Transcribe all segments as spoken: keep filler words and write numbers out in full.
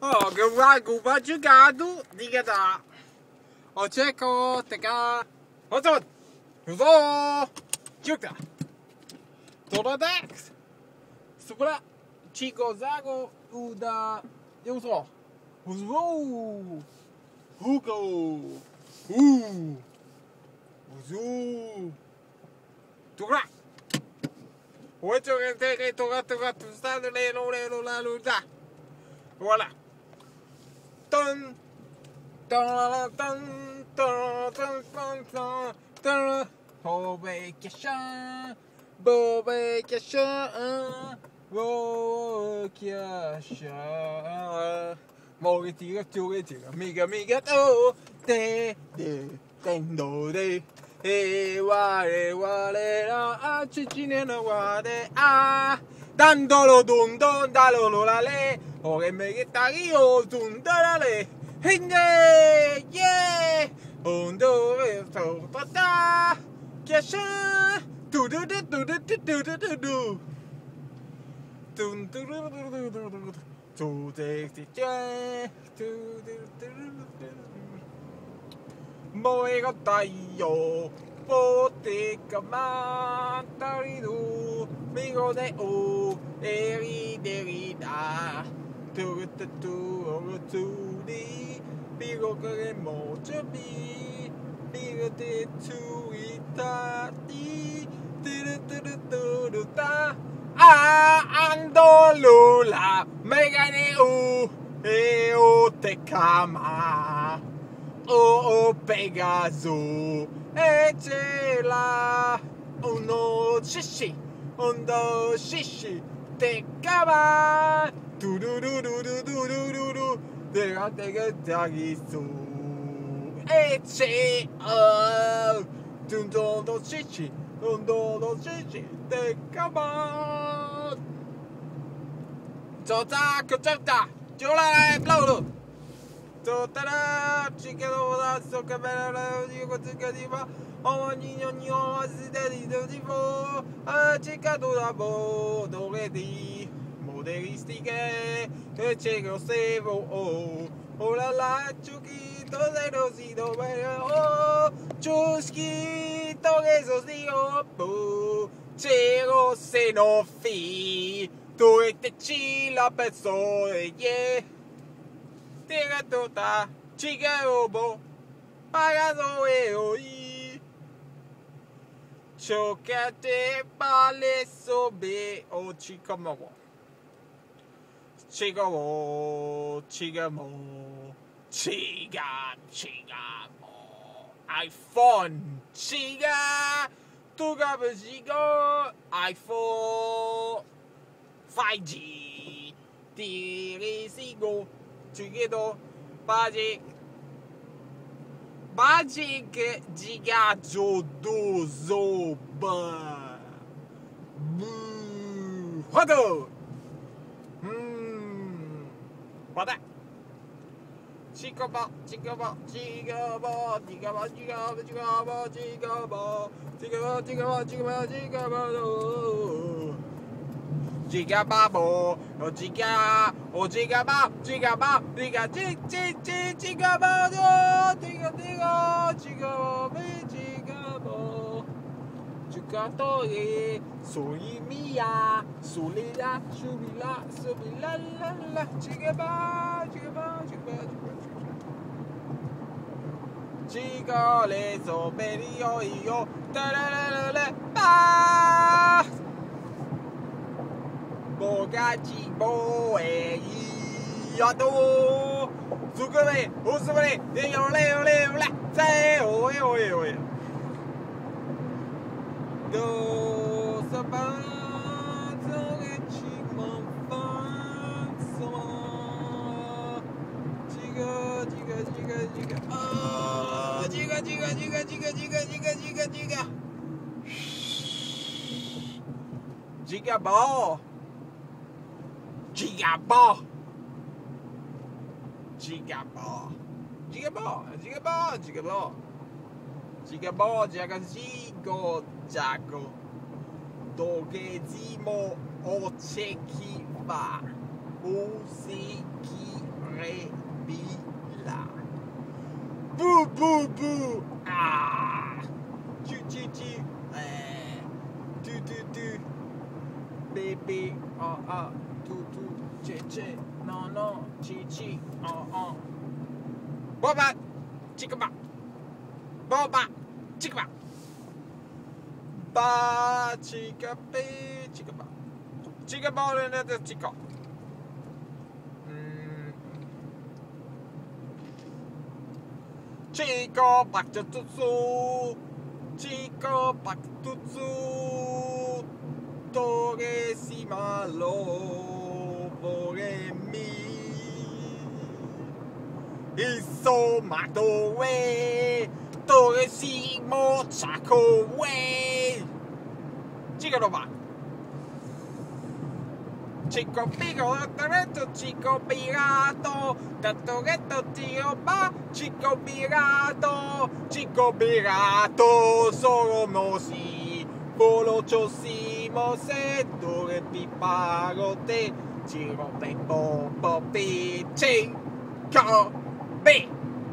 Oh, Gabu baju Gabu tiga tak. Oce ko teka. Otot. Uzo. Juga. Todo dex. Supra. Chico zago uda. Uzo. Uzo. Hugo. Uh. Uzo. Tugra. Ocho que te que toca toca tu estado le lo le lo la luta. Voilà. Dun, dun, dun, dun, dun, dun, dun, dun. Vacation, vacation, vacation. Mỗi tiếng chú cái tiếng miga miga to, de de tendo de. E ware ware la a cicine na ware a dandolo dun don dalolo la le o che me che taglio dun dalale hinde yeah on dove sto pata che sa tu du du du du du du du du du dun du du du du du du tu te ti che tu du du du Moi ga taio pote kamantari du migo de o eri deri da tu tu tu tu di bigo ke mo chabi bigo te tu ita di tu tu tu tu ta a andolula megane u e o te kama Oh, Pegaso, e c'è là uno shishi, uno shishi, te cava, tu du du du du du du du du, te ga te ga tagi su, e c'è oh, tu do do shishi, un do do shishi, te cava, chota chota, chola plaudo. Totara, chica, da so che bella, dico che ti fa, oh, nino, nino, asideri, ti fa, a chica, tu da bo, dove di, moderistiche, e c'è che osservo, oh, oh la la, ciuchi, dove lo si dove, oh, ciuschi, dove so si, oh, oh, c'è lo se no fi, tu e te ci la persona, yeah. Tega tota, chica obo, pagazo e oi. Chocate pale sobe o chica mo. Chica mo, chica mo, chica, chica mo. iPhone, chica, tu capisco, iPhone five G, ti sigo. Chiquito, Magic, Magic, Gigajo, Dozo, Ba, Boo, Hodo, Hmm, what that? Chicaba, Chicaba, Chicaba, Chicaba, Chicaba, Chicaba, Chicaba, Chicaba, Chicaba, Chicaba, Chicaba, Gigababo, o giga, o gigaba, gigaba, giga, gig, gig, gig, gigabado, giga, giga, gigabe, gigabo, giocatore, soli mia, soli la, subila, subila, la, la, gigaba, gigaba, gigaba, gigaba, giga, le so, bene, io, io, ta la la la la, Bogachi boy, yato, zukame, usumane, ole ole ole, say, oi oi oi. Do saban, zogechi manfan, sama, jiga jiga jiga jiga, ah, jiga jiga jiga jiga jiga jiga jiga jiga, jiga ball. Gigaball, Gigaball, Gigaball, Gigaball, Gigaball, Gigaball, Gigazigo, Jago, Dogezimo, Ochekiva, Usiki, ブーブーあーチュチュチュえートゥトゥトゥベベああトゥトゥチェチェノノチチああボバチクバボバチクババチカベチクバチカバルネテチカChico back to Tutsu Chico back to Tutsu Tore si malo Vore mi Isso mato we Tore si mo chako we Chico no ba Chico pico, tattoretto, chico pirato, tattoretto, tiro ba, chico pirato, chico pirato, solo mosi, volociosimo, settore piparote, giro pe popo pi, chico pi.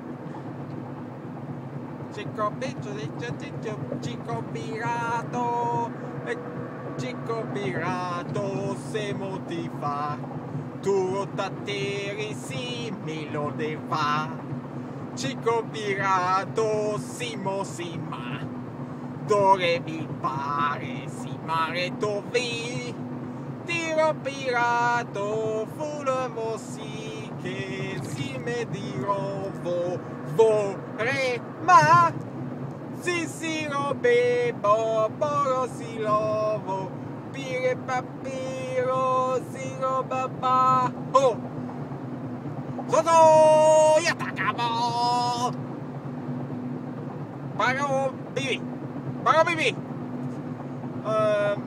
Chico piccio, chico pirato, Chico pirato se motiva tu tatteri si milo de va Chico pirato simo sima dove mi pare si mare tovi tiro pirato fulmo si che si me dirò vo vorrei ma si si robe bo boro si lovo pire papiro si roba ba oh soto yatakamo pago bibi pago bibi um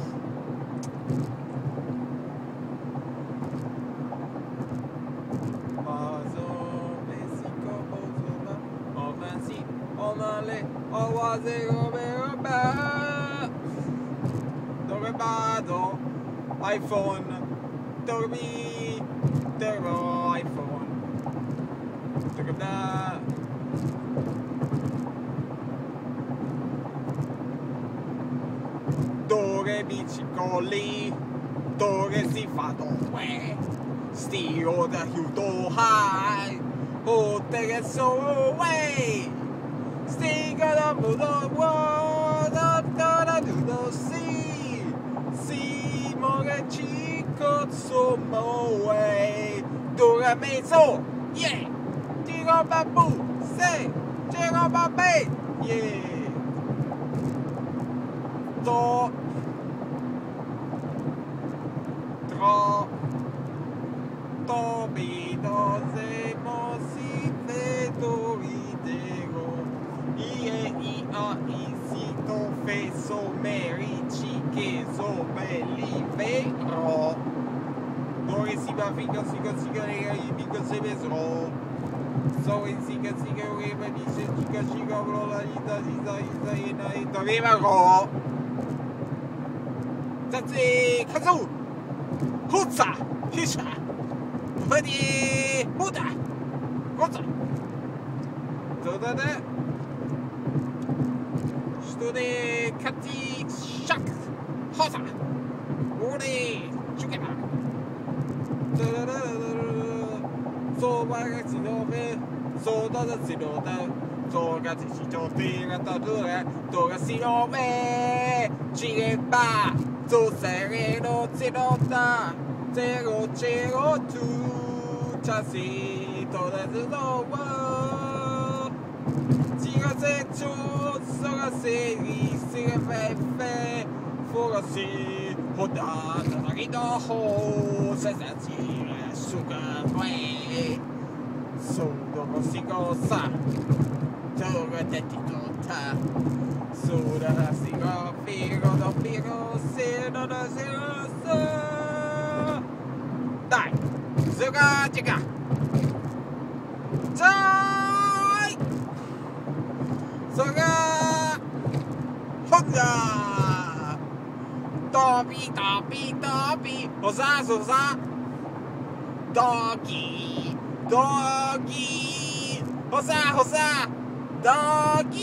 Dove vado? iPhone Dove mi terrò iPhone Dove da Dove bicicoli Dove si fa dove Stio da Hyuto High O te che so way Stiga da budo wo da da da do do si si mo che chico so mo way dura mezzo yeah tiro babu se tiro babe yeah to tro to bi do se mo si vedo idego Ie, i, a, i, si, to, fe, so, meri, ci, che, so, belli, vero. Dove si va, fica, si, ca, si, ca, rega, i, mica, se, vesro. So, in, si, ca, si, ca, reba, di, se, ci, ca, ci, ca, bro, la, i, da, i, da, i, da, i, na, i, da, reba, ro. Zazzi, kazu, hutsa, hisha, hudi, huda, hutsa. So, da, da. Stude Kati Shak Hosa Ore Chukema So Bagasi Nove So Dada Sinoda So Gati Shito Tira Tadura Toga Sinove Chireba So Sereno Zinota Zero Zero Two Chasi Toda Zinowa Se tu soga se ri se fe fe foga se hoda na ri do ho se se ti suga we so do si go sa to ga te ti do ta so da si go fi go do fi go se do da se so dai suga chiga dai Soga Honda Tobi Tobi Tobi Hosa Hosa Doggy Doggy Hosa Hosa ダギ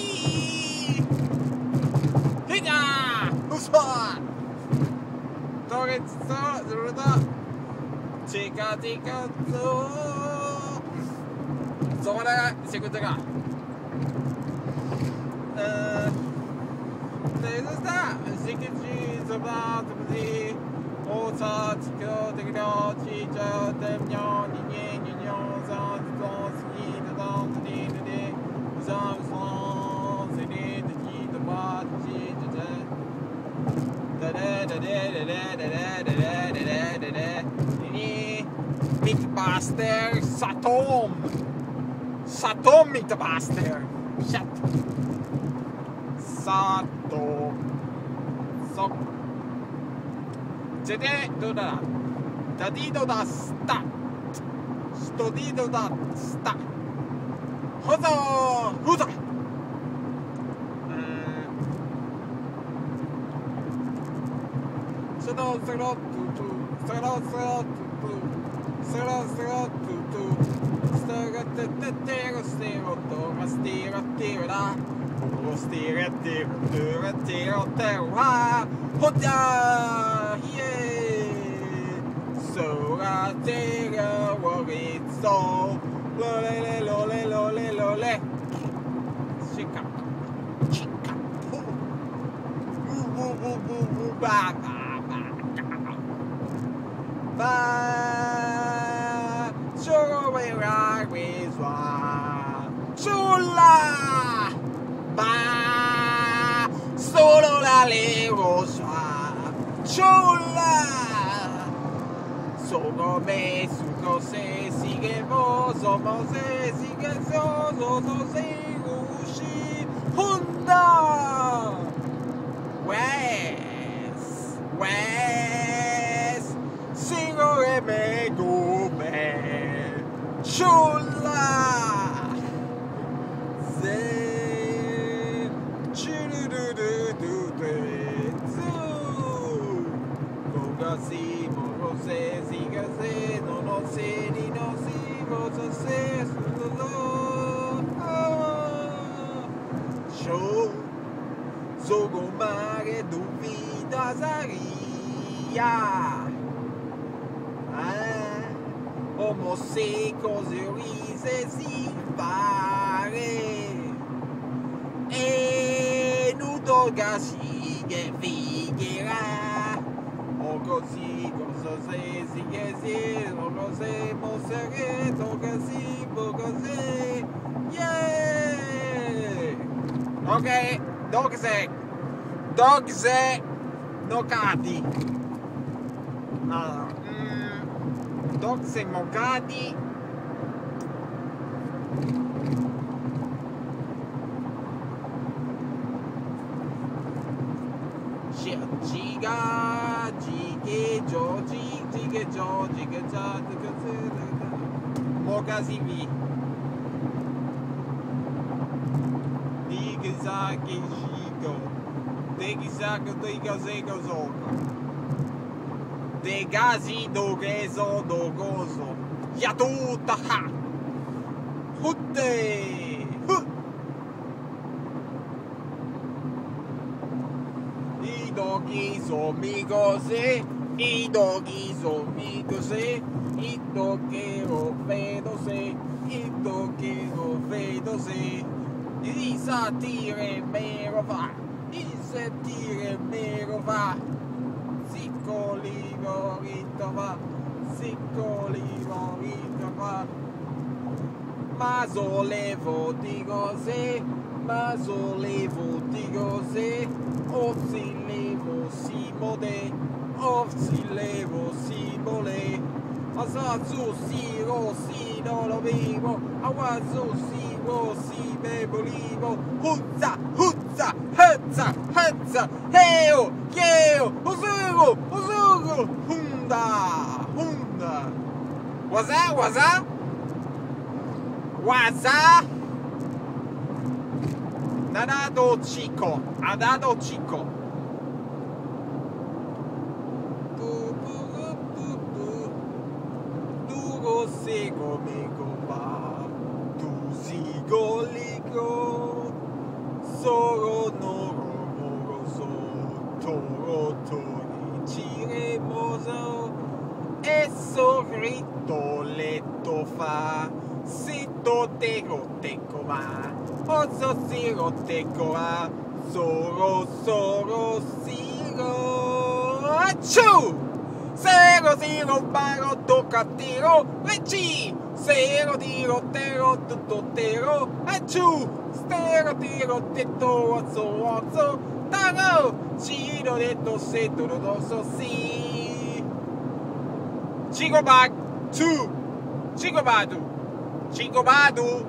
ーへいじゃーうそーとげつとずるとチカチカとそこだしてくれたかC'est ça, c'est que tu te bats, tu me dis, oh ça, tu peux te dire, tu te mignon, nigné, nignon, ça, tu penses, qui te donne, tu dis, tu dis, ça, tu sens, c'est des, tu dis, tu bats, tu dis, tu dis, da da da da da da da da da da da da Nini, Mythbuster, ça tombe, ça tombe, Mythbuster, chat. Sato so Jede do da Dadido da sta Stodido da sta Hozo Huzo Sero sero tu tu Sero sero tu tu Sero sero tu tu Sero te te te Sero to Stero tiro da Stira tira tira tira tira Hoda yeah Sora tira worry so Lole lole lole lole Chica Chica Boo boo boo boo boo ba ba ba Ba Sure we rock we swap Chula Ba solo la lerosa chula sono me su cose sigue vos somos se sigue so so so se ushi Honda West West signore me go me chula Si mo se si ga se no no se ni no si mo so se su lo show so go mare duvida zaria ah homo se cose rise si fare e nudo ga si che figherà così, cosa sei, si che si, così, mosseretto, così, così, yeah! Ok, dogse, dogse, nocati. Allora, mm, dogse, nocati. Giga, gige, giogi, gige, giogi, che già, Mogasivi. Digisaki, gigo. Degisaki, digasego, zogo. Degasi, dogeso, dogoso. Yatuta, ha. Hutte. Huh. I doggy so mi così, i doggy so mi così, i doggy lo vedo se, i doggy lo vedo se, i satire mero va, i satire mero va, siccoli morito va, siccoli morito va, ma solevo di così, ma solevo di così. Obsilevo simole, obsilevo simole, asazu siro sino lo vivo, awazu siro si me bolivo, huzza huzza huzza huzza, heo heo, usugo usugo, hunda hunda, waza waza waza. Nadado chico, adado chico. Tu tu tu tu, tu go sigo mi compa, tu sigo ligo. go fa, si to te go te go ma, oso si go te go a, soro soro si go achoo! Sero tiro paro tocca tiro reci, sero tiro tero tutto tero achoo! Stero tiro tetto ozo ozo taro, chino detto seto rodoso si. Chico back two, Chico badu, Chico badu.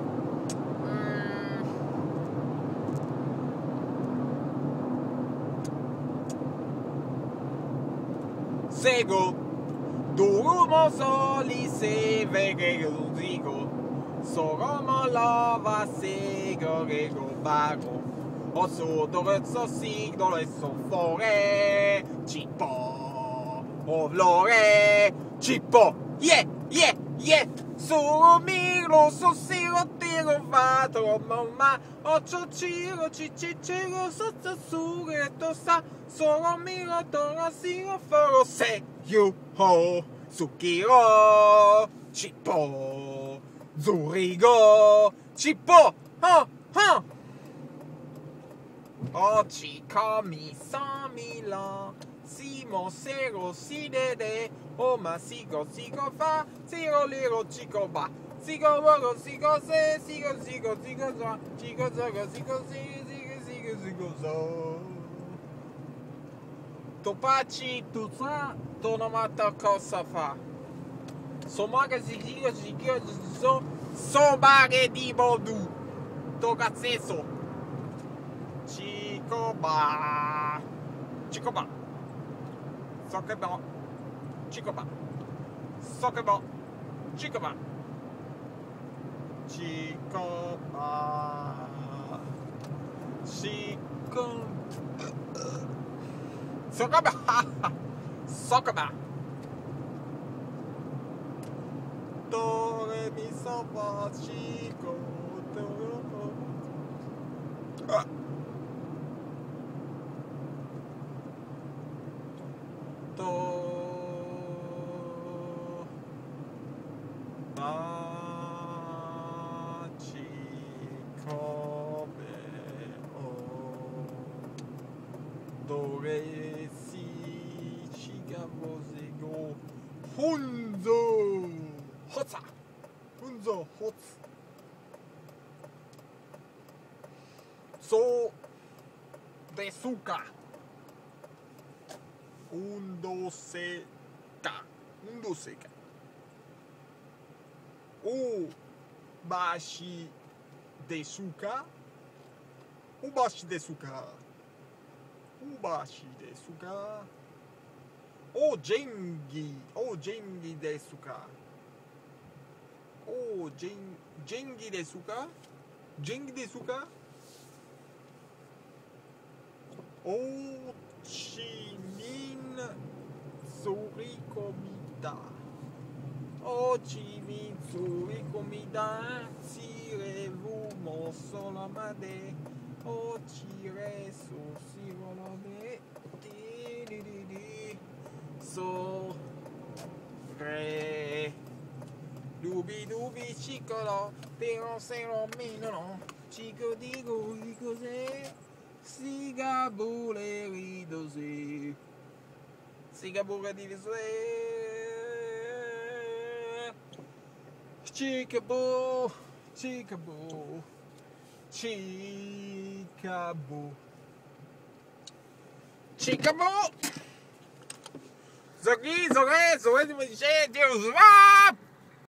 Sego, durumo soli se vegego digo, soromo lava sego rego bago, osso dorezzo si dolesso fore, cipo, ovlore, cipo, yeah, yeah, yeah, solo miro, so siro tiro vato, mamma, ocho ciro, ciciciro, sotto su, retto sa, solo miro, toro siro, foro se, you ho, sukiro, cipo, zurigo, cipo, ha, ha. Oggi come san Milan, simo sero si dede, o ma sigo sigo fa, siro liro cico ba, sigo vogo sigo se, sigo sigo sigo so, sigo sigo sigo si, sigo sigo sigo so. Topaci tu sa, to non mata cosa fa. Somaga sigo sigo so, somare di bodu, to cazzeso. Chico ba, Chico ba, soccer ball, Chico ba, soccer ball, Chico ba, Chico ba, Chico, soccer ba, soccer ba, do re mi so fa Chico, ah. Dore si chigabo zego hunzo hotsa hunzo hots so desu ka undo se ka undo se ka o bashi desu ka o bashi desu ka Ubashi desu ka? O jengi, o jengi desu ka? O jen, jengi desu ka? Jengi desu ka? O chimin surikomida. O chimin surikomida. Tirez-vous mon solamade. O tire so sirolome di di di di so re dubi dubi cicolo però se lo meno cico dico di cos'è si Gabu le ridose si Gabu le ridose Chicabu Chicabu Chicabu Chicabu Zoghi, zoghe, zoghe, zoghe, zoghe,